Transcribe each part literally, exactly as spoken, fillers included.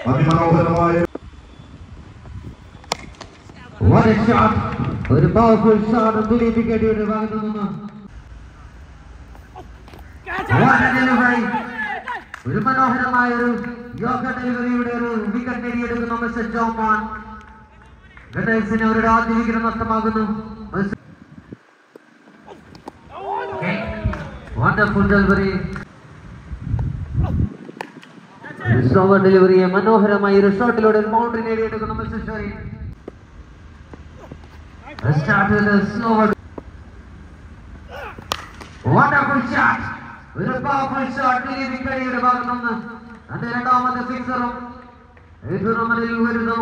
അതിമനോഹരമായ What a shot! ഒരു powerful shot Dileep കേടിയുടെ ഭാഗത്തു നിന്ന്. What a delivery! ഒരു മനോഹരമായ ഒരു യോഗ ഡെലിവറിയുടെ ഒരു വിക്കറ്റ് നേടിയെടുക്കുന്ന മിസ്റ്റർ ജോമോൻ. ഗണേശിന് അവരുടെ ആദ്യ വിക്കറ്റ് നഷ്ടമാകുന്നു. Wonderful delivery. Slower delivery. മനോഹരമായ ഒരു ഷോട്ടിലൂടെ ഒരു ബൗണ്ടറി നേടിയെടുക്കുന്ന mister Sherin. Start with a slower. Wonderful shot. ഒരു powerful shot ദിലീപ് കേടിയുടെ ഭാഗത്തു നിന്ന്. അതിന്റെ രണ്ടാമത്തെ സിക്സറും ഈ ടൂർണമെന്റിൽ വരുന്നു.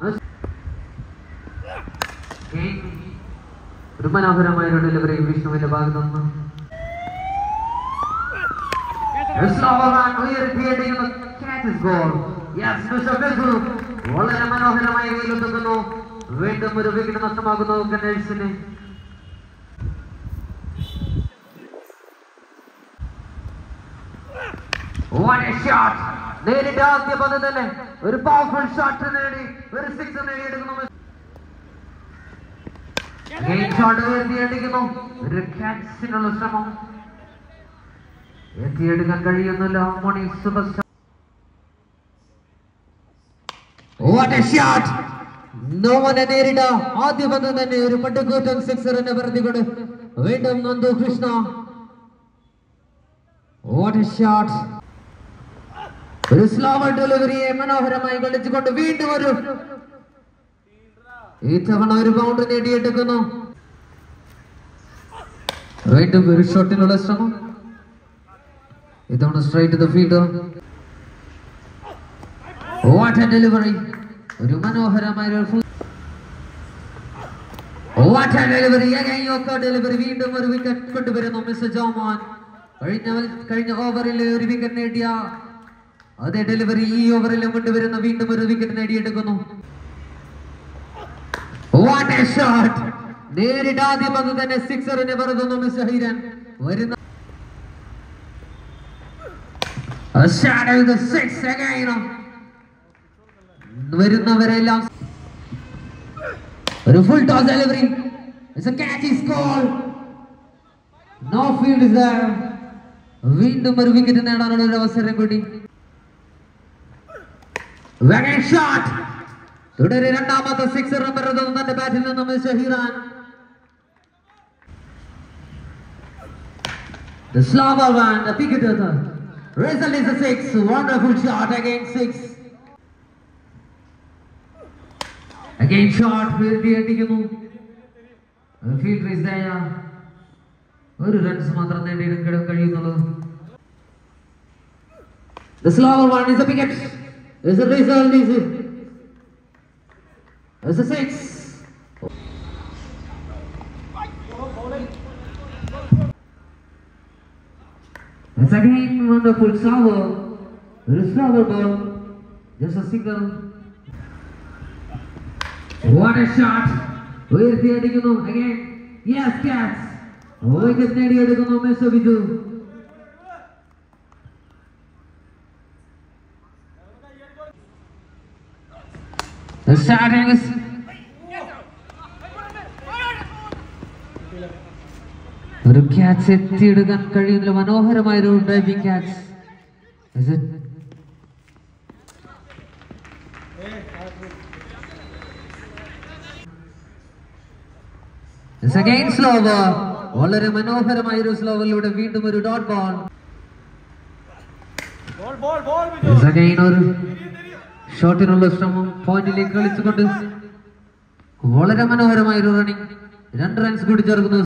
ഒരു മനോഹരമായ ഒരു ഡെലിവറി വിഷ്ണുവിന്റെ ഭാഗത്തു നിന്ന്. വളരെ മനോഹരമായ വെയിലൊതുങ്ങുന്നു. വീണ്ടും ഒരു വിക്കറ്റ് നഷ്ടമാകുന്നു ഗണേശിന്. നേരിട്ട് ആദ്യ പന്ത് തന്നെ ഒരു പവർഫുൾ ഷോട്ട് നേടി ഒരു സിക്സ് നേടിയെടുക്കുന്നു. ഷോട്ട് എത്തിയെടുക്കുന്നു. ഒരു ക്യാച്ചിനുള്ള ശ്രമം എത്തിയെടുക്കാൻ കഴിയുന്നില്ല. മോണി super star. What a shot! നോവനെ നേരിട്ട ആദ്യ പന്ത് തന്നെ ഒരു പട്ടുകൂറ്റൻ സിക്സറിനെ പറഞ്ഞുകൊണ്ട് വീണ്ടും Nandu Krishna. What a shot! ഒരു സ്ലോവർ ഡെലിവറിയെ മനോഹരമായി കളിച്ചുകൊണ്ട് വീണ്ടും ഒരു ഈ തവണ ഒരു ബൗണ്ടറി നേടിയെടുക്കുന്നു. വീണ്ടും ഒരു ഷോട്ടിനുള്ള ശ്രമം. ഇതവണ straight to the fielder. What a delivery! ഒരു മനോഹരമായ ഒരു What a delivery! Again Yorker delivery. വീണ്ടും ഒരു വിക്കറ്റ് കൊണ്ടുവരുന്നു മിസ്റ്റർ ജോമോൻ. കഴിഞ്ഞ കഴിഞ്ഞ ഓവറിൽ ഒരു വിക്കറ്റ് നേടിയ അതേ ഡെലിവറി ഈ ഓവറിലും കൊണ്ടുവരുന്ന വീണ്ടും ഒരു വിക്കറ്റ് നേടിയെടുക്കുന്നു. What a shot! നേരിട്ട് ആദ്യ പന്ത് തന്നെ സിക്സറിനെ പറയുന്നു മിസ്റ്റർ ഹീരൻ. വരുന്ന a shot with the six again. വരുന്നവരെല്ലാം ഒരു ഫുൾ ടോസ് ഡെലിവറി. It's a catch is called. No field is there. വീണ്ടും ഒരു വിക്കറ്റ് നേടാനുള്ള ഒരു അവസരം കൂടി. Again shot. തുടരെ രണ്ടാമത്തെ സിക്സർ പറയുന്നു തന്റെ ബാറ്റിൽ നിന്ന് mister Hiran. The slower one, the picket other. Result is a six. Wonderful shot again six. Again shot. വീഴ്ത്തിയടിക്കുന്നു. Fielder is there. ഒരു റൺസ് മാത്രം നേടിയെടുക്കാൻ കഴിയുന്നുള്ളൂ. The slower one is a picket. Is a result is it? It's a six. It's again wonderful slower. It is slower ball. Just a single. What a shot. വീഴ്ത്തിയടിക്കുന്നു. Again. Yes, catch. Wicket നേടിയെടുക്കുന്നു mister Viju. The starting is ഒരു ക്യാച്ച് എത്തിയെടുക്കാൻ കഴിയുന്ന മനോഹരമായ ഒരു driving ക്യാച്ച്. Is it? It's again slower. വളരെ മനോഹരമായ ഒരു സ്ലോവറിലൂടെ വീണ്ടും ഒരു ഡോട്ട് ബോൾ. It's again ഒരു ഷോട്ടിനുള്ള ശ്രമം പോയിന്റിലേക്ക് കളിച്ചുകൊണ്ട് വളരെ മനോഹരമായ ഒരു റണ്ണിംഗ്. രണ്ട് റൺസ് കൂടി ചേർക്കുന്നു.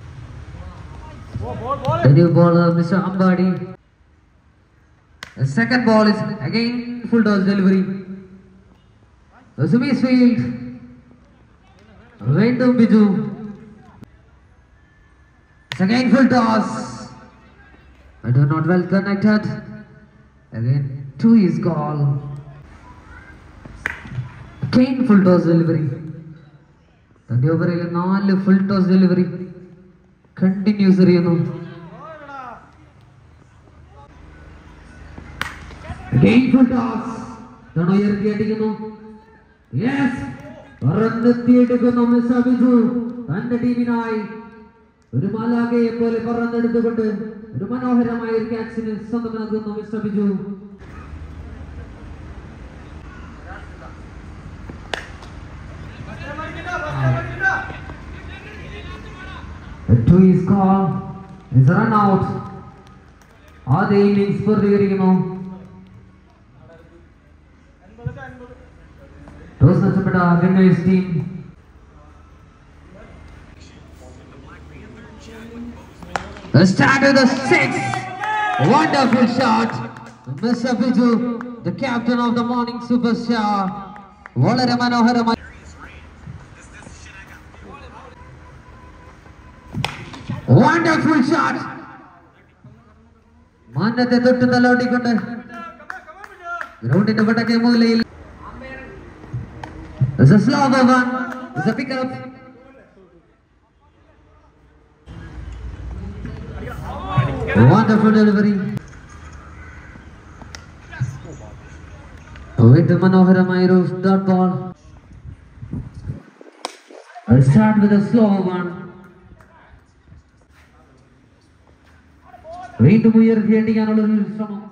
The new bowler Mister Ambadi. The second ball is again full toss delivery. Sumis field. Vendum Biju. It's again full toss. I do not well connected. Again two is called. Again full toss delivery. The over il naal full toss delivery. Continues എറിയുന്നു. Again full toss. ഉയർത്തിയടിക്കുന്നു. Yes, പറന്നെത്തിയെടുക്കുന്നു mister Biju. തന്റെ ടീമിനായി ഒരു മാലാഖയെ പോലെ പറന്നെടുത്തുകൊണ്ട് ഒരു മനോഹരമായ ഒരു ക്യാച്ചിന് സ്വന്തമാക്കുന്നു mister Biju. A two is called. It's a run out. ആദ്യ ഇന്നിംഗ്സ് പൂർത്തീകരിക്കുന്നു. ടോസ് നഷ്ടപ്പെട്ട ഗംഗേഴ്സ് team. The start of the sixth. Wonderful shot. Mister Biju, the captain of the morning superstar. വളരെ മനോഹരമായി wonderful shot. മാനത്തെ തൊട്ട് തലോടിക്കൊണ്ട് ഗ്രൗണ്ടിന്റെ വടക്കേ മൂലയിൽ It's a slow one. It's a pick up. Wonderful delivery. വീണ്ടും മനോഹരമായ ഒരു dot ball. I'll start with a slow one. വീണ്ടും ഉയർത്തിയടിക്കാനുള്ള ഒരു ശ്രമം.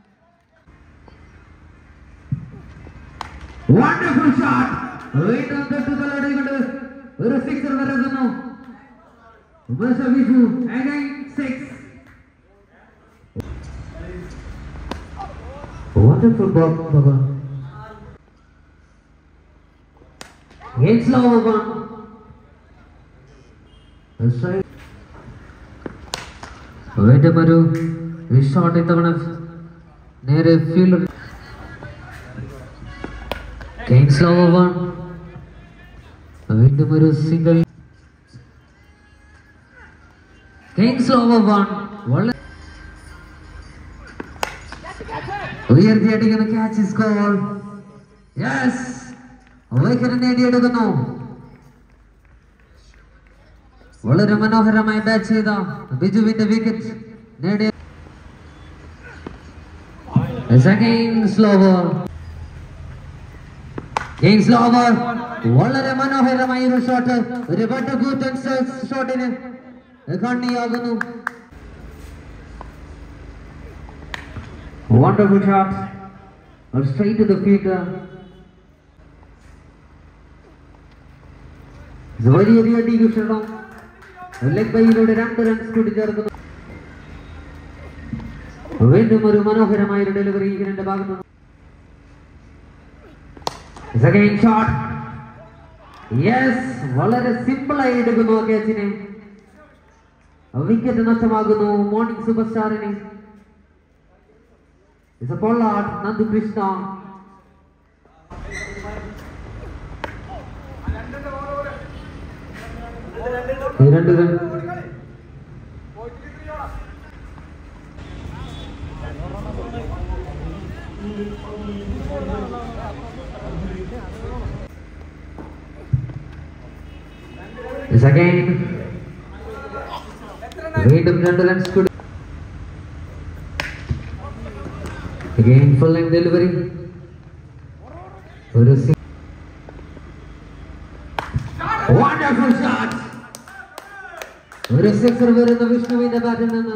Wonderful shot. വീണ്ടും തൊട്ടുതലോടിക്കൊണ്ട് ഒരു സിക്സർ വരുന്നു. Mister Biju again six. Wonderful ball, Baba. Again slow one. വീണ്ടും ഒരു ഷോട്ട് ഇത്തവണ നേരെ ഫീൽഡ്. Again slow one. വീണ്ടും ഒരു സിംഗിൾ. Again slow one. വളരെ ഉയർത്തിയടിക്കുന്ന ക്യാച്ച് സ്കോർ. യെസ്, വിക്കറ്റ് നേടിയെടുക്കുന്നു. വളരെ മനോഹരമായി ബാറ്റ് ചെയ്ത ബിജുവിന്റെ വിക്കറ്റ് നേടിയ. Again slower. Again slower. വളരെ മനോഹരമായ ഒരു ഷോട്ട്. ഒരു ബട്ട് കൂട്ടൻ ഷോട്ടിന് കണ്ണിയാകുന്നു. Wonderful shot. Or straight to the fielder. വലിയ ഡിവിഷണം ലെഗ് ബൈയിലൂടെ രണ്ട് റൺസ് കൂടി ചേർക്കുന്നു. വീണ്ടും ഒരു മനോഹരമായ ഒരു ഡെലിവറി ഇതിന്റെ ഭാഗത്തു. Again shot. Yes, വളരെ സിമ്പിൾ ആയി എടുക്കുന്നു ആ ക്യാച്ചിനെ. വിക്കറ്റ് നഷ്ടമാകുന്നു മോർണിംഗ് സൂപ്പർ സ്റ്റാറിന്. It's a Pollard, Nandu Krishna. രണ്ട് റൺ. It's again. വീണ്ടും രണ്ട് റൺസ് കൂടി. Again full length delivery. ഒരു wonderful shot. ഒരു സിക്സർ വരുന്ന വിഷ്ണുവിന്റെ ബാറ്റിൽ നിന്ന്.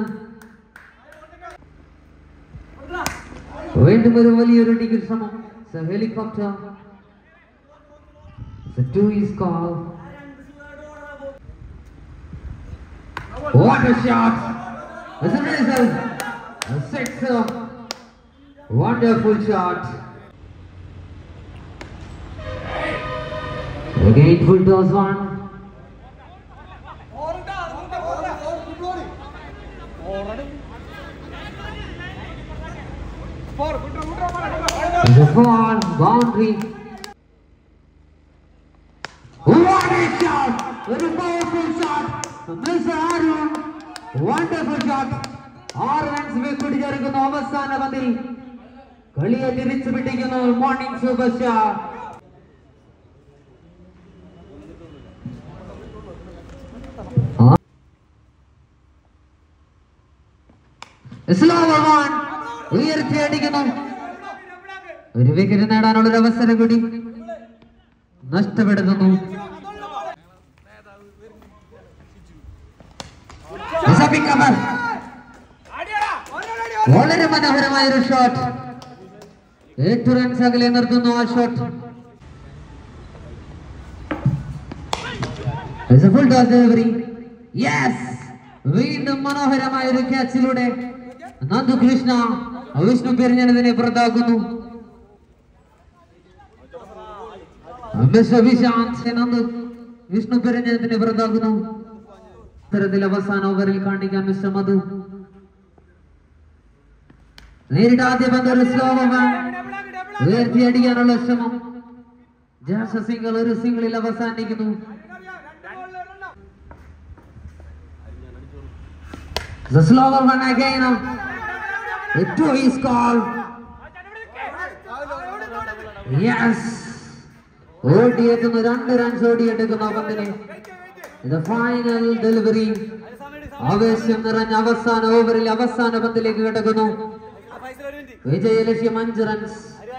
വീണ്ടും ഒരു വലിയൊരു ഡിഗ്രി ശ്രമം. It's a helicopter. It's a two is called. What a shot. It's a result. A sixer. Wonderful shot. Again full toss one. The four boundary. What a shot! Very powerful shot. Mister Arun. Wonderful shot. ആറ് runs കൂടി ചേർക്കുന്ന അവസാന പന്തിൽ കളിയെ തിരിച്ചു പിടിക്കുന്നു morning super star. ഉയർത്തിയടിക്കുന്നു. ഒരു wicket നേടാനുള്ള ഒരു അവസരം കൂടി നഷ്ടപ്പെടുത്തുന്നു. വളരെ മനോഹരമായ ഒരു ഷോട്ട്. എട്ട് റൺസ് അകലെ നിർത്തുന്നു ആ shot. Full toss delivery. Yes, വീണ്ടും മനോഹരമായ ഒരു ക്യാച്ചിലൂടെ നന്ദു കൃഷ്ണ വിഷ്ണു പെരിഞ്ഞതിനെ പുറത്താക്കുന്നു. വിശാന്ത് നന്ദു വിഷ്ണു പെരിഞ്ഞതിനെ പുറത്താക്കുന്നു. ഇത്തരത്തിൽ അവസാന ഓവറിൽ കാണിക്കാൻ മിസ്റ്റർ മധു നേരിട്ട് ആദ്യ പന്ത് ഒരു സ്ലോ ഓവർ ഉയർത്തിയടിക്കാനുള്ള ശ്രമം. ജാഷ സിംഗിൾ ഒരു സിംഗിളിൽ അവസാനിക്കുന്നു. The slower one again. The two is called. Yes. ഓടിയെത്തുന്ന രണ്ട് റൺസ് ഓടിയെടുക്കുന്ന പന്തിന് ഇത് ഫൈനൽ ഡെലിവറി. ആവേശം നിറഞ്ഞ അവസാന ഓവറിൽ അവസാന പന്തിലേക്ക് കിടക്കുന്നു. വിജയലക്ഷ്യം അഞ്ച് റൺസ്.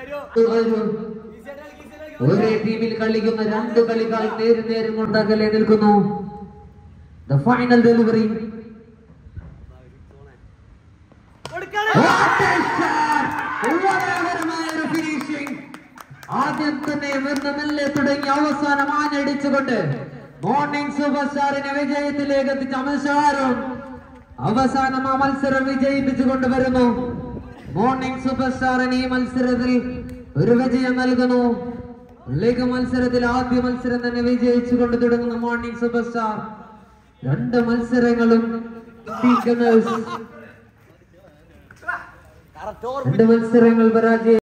ഒരേ ടീമിൽ കളിക്കുന്ന രണ്ട് കളികൾ നേരും നേരും കൊണ്ടകലെ നിൽക്കുന്നു. The final delivery. ആദ്യം തന്നെ മെല്ലെ തുടങ്ങി അവസാനം ആഞ്ഞടിച്ചുകൊണ്ട് മോർണിംഗ് സൂപ്പർ സ്റ്റാറിനെ വിജയത്തിലേക്ക് എത്തിച്ച അമൽഷാരും അവസാനം ആ മത്സരം വിജയിപ്പിച്ചു കൊണ്ടുവരുന്നു. മോർണിംഗ് സൂപ്പർ സ്റ്റാറിന് ഈ മത്സരത്തിൽ ഒരു വിജയം നൽകുന്നു. ലീഗ് മത്സരത്തിൽ ആദ്യ മത്സരം തന്നെ വിജയിച്ചു കൊണ്ട് തുടങ്ങുന്ന മോർണിംഗ് സൂപ്പർ സ്റ്റാർ രണ്ട് മത്സരങ്ങളും രണ്ട് മത്സരങ്ങൾ പരാജയം.